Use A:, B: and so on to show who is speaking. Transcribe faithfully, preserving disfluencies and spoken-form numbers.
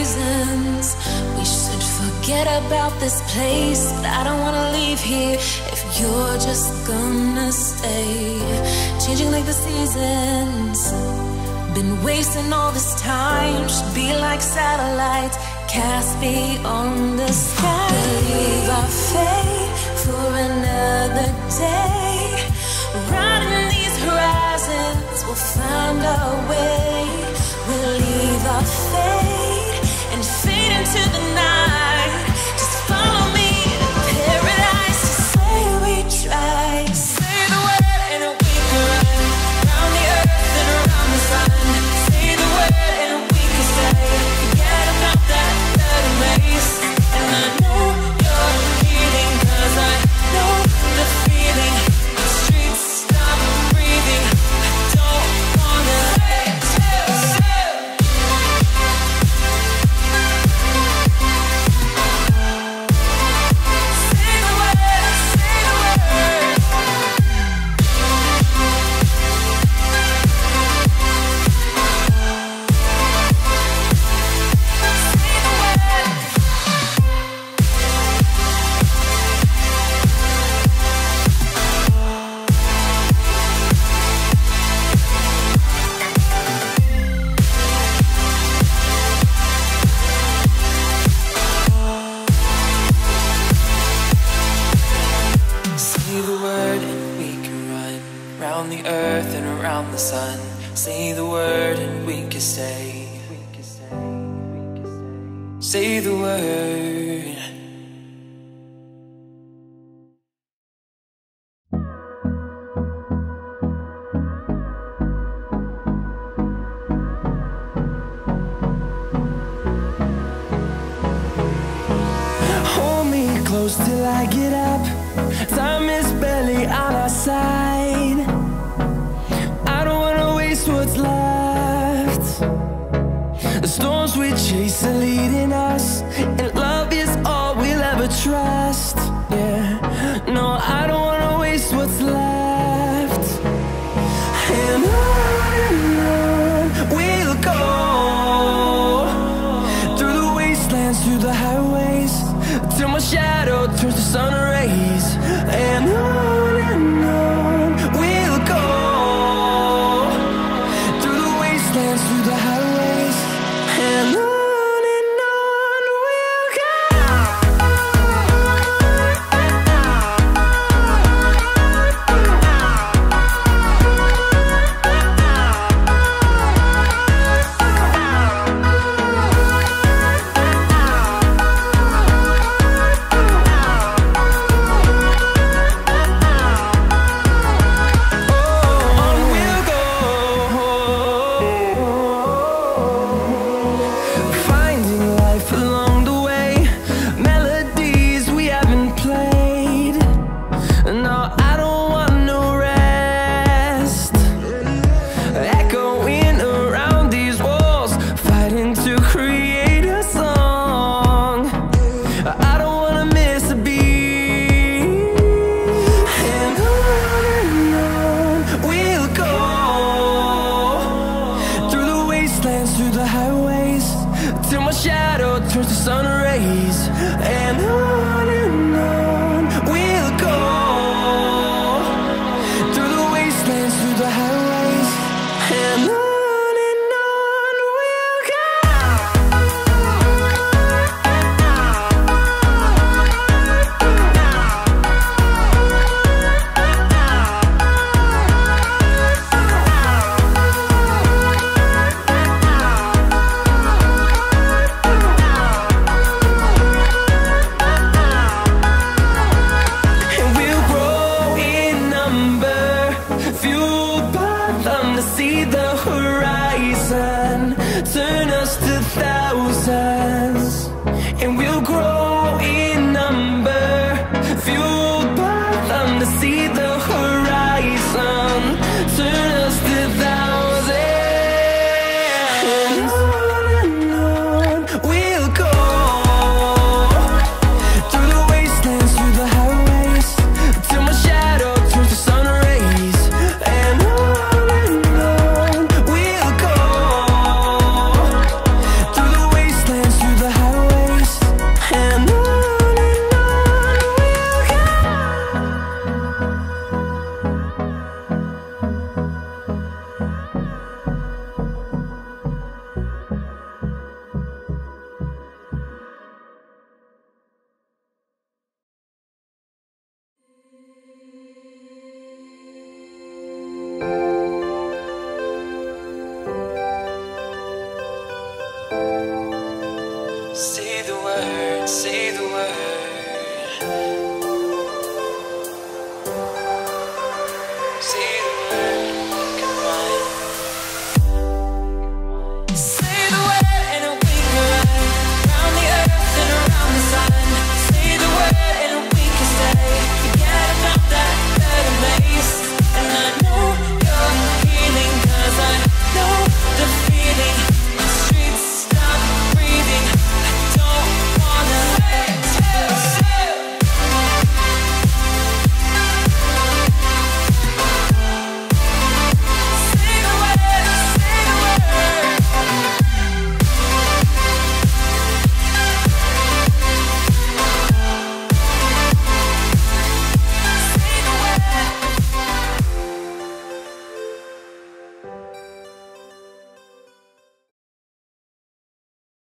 A: reasons. We should forget about this place, but I don't wanna leave here if you're just gonna stay. Changing like the seasons, been wasting all this time. Should be like satellites cast beyond the sky. Leave our fate for another day. Riding these horizons, we'll find our way. We'll leave our fate and fade into the night. Just follow me to paradise. To say we tried. Say the word and we can run around the earth and around the sun. Say the word and we can stay. Forget about that bloody race. And I know you're leaving, 'cause I know the feeling. The streets stop breathing. I don't wanna let you. Say the word and we can stay. Say the word.
B: Hold me close till I get up. Time is barely on our side. What's left? The storms we chase are leading us, and love is all we'll ever trust. Yeah, no, I don't wanna waste what's left. And on and on we'll go, through the wastelands, through the highways, till my shadow turns to sun rays. And on and on we'll go, through the highways, and on and on we'll go. Through the highways, till my shadow turns to sun rays. And on and on we'll go, through the wastelands, through the highways, and on and on we'll go. See the horizon turn us to thousands, and we'll grow in number, fueled by them. To see the horizon turn us to thousands, and on and on we'll go, through the wastelands, through the highways, till my shadow turns to sun rays. And on we'll go, through the wastelands, Say the word, say the word.